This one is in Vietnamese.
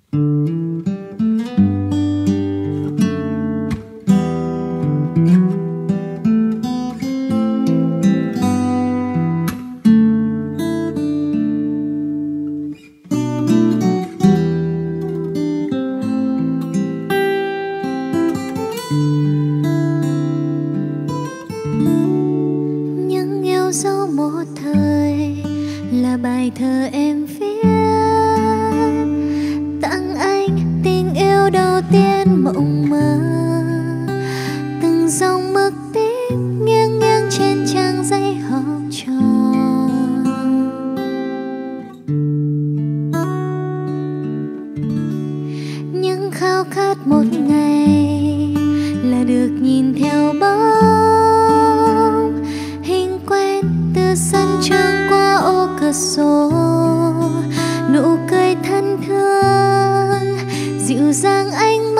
Những yêu dấu một thời là bài thơ em viết, tặng anh tình yêu đầu tiên mộng mơ. Từng dòng mực tím nghiêng nghiêng trên trang giấy học trò. Những khao khát một ngày là được nhìn theo bóng hình quen từ sân trường qua ô cửa sổ. Nụ cười thân thương dịu dàng ánh mắt